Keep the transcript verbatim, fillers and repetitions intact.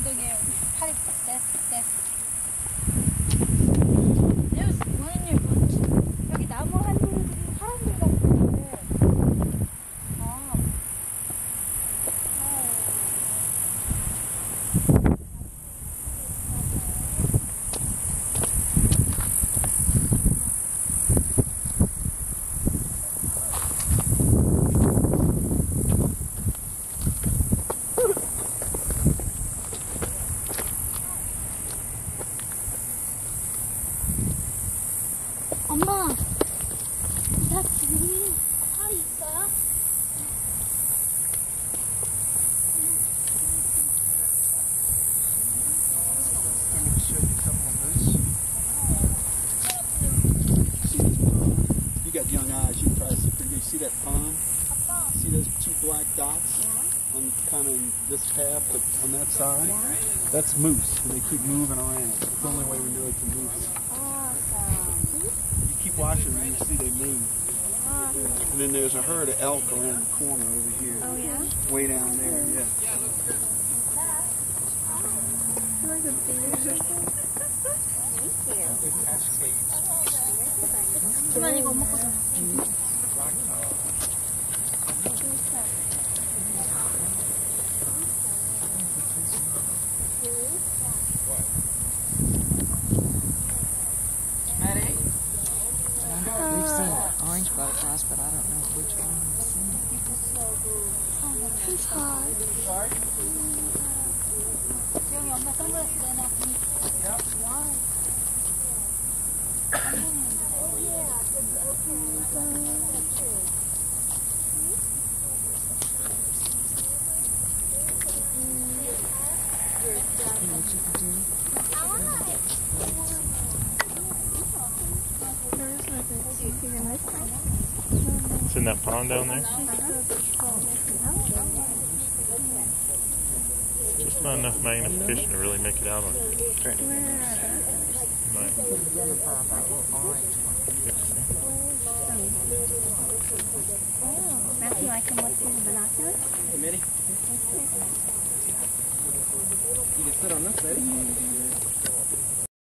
저기 팔이 됐, 됐. There's one year bunch. 여기 나무 한 그루들이 사람들 같은데. 아. 엄마, 나 지금 팔이 있어요? I'm going to show you a couple of moose. You got young eyes, you can probably see pretty good. You see that pond? See those two black dots? Yeah. On kind of this path, but on that side? Yeah. That's moose, and they keep moving around. It's the only way we know it's a moose. Keep watching and you see they move. Awesome. And then there's a herd of elk around the corner over here. Oh, yeah? Way down there, yeah. 그만 이거 엄마 거잖아. We've seen an orange butterflies, but I don't know which one we've seen. It's hard. 지영이 엄마 선글라스 내놔. Why? It's in that pond down there? Just not enough magnification to really make it out on it. Right. Right. Matthew, I can look through the binoculars? Hey, Mitty. You can sit on this, baby.